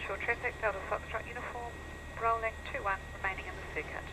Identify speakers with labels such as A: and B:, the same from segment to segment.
A: Short traffic, Delta Foxtrot uniform, rolling 2-1, remaining in the circuit.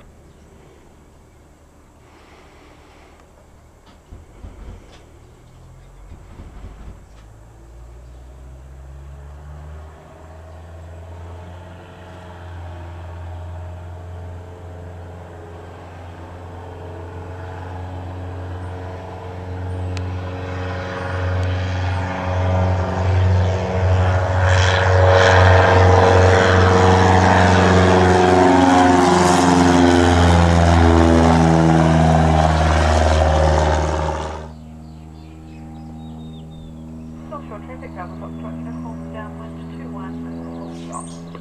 A: Short traffic, Delta Foxtrot uniform, downwind 2-1, full stop.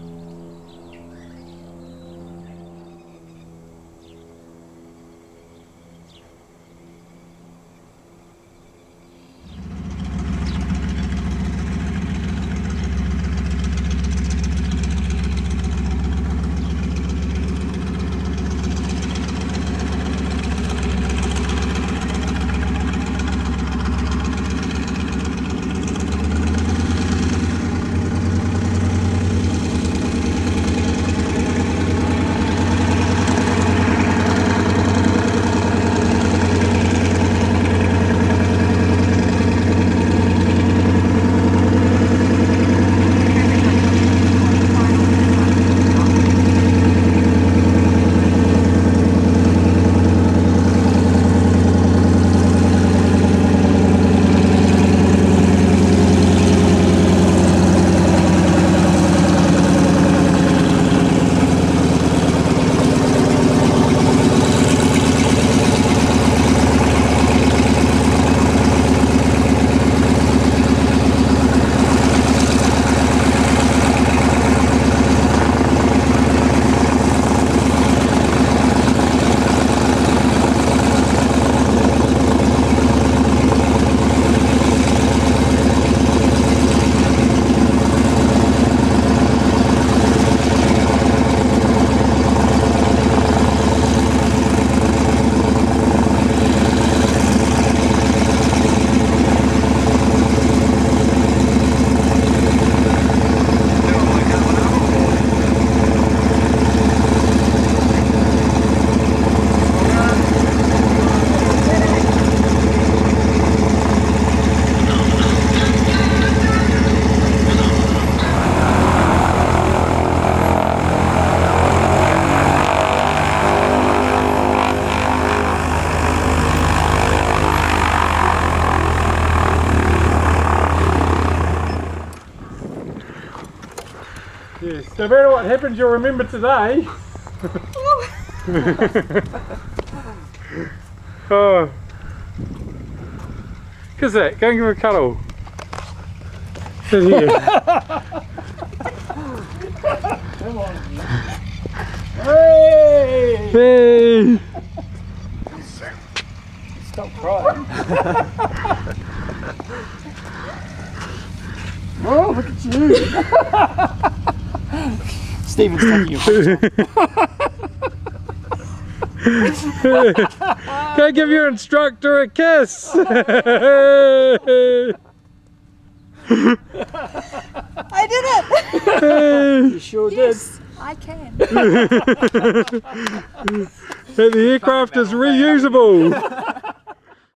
B: Yes, no matter what happens, you'll remember today. Oh. Kiss that, go and give her a cuddle. Sit here.
C: Come on. Hey!
B: Hey!
C: Stop crying. Oh, look at you! Stephen's taking your picture.
B: Go give your instructor a kiss!
D: I did it!
B: Hey.
C: You sure
D: Yes, I can.
B: The aircraft is reusable!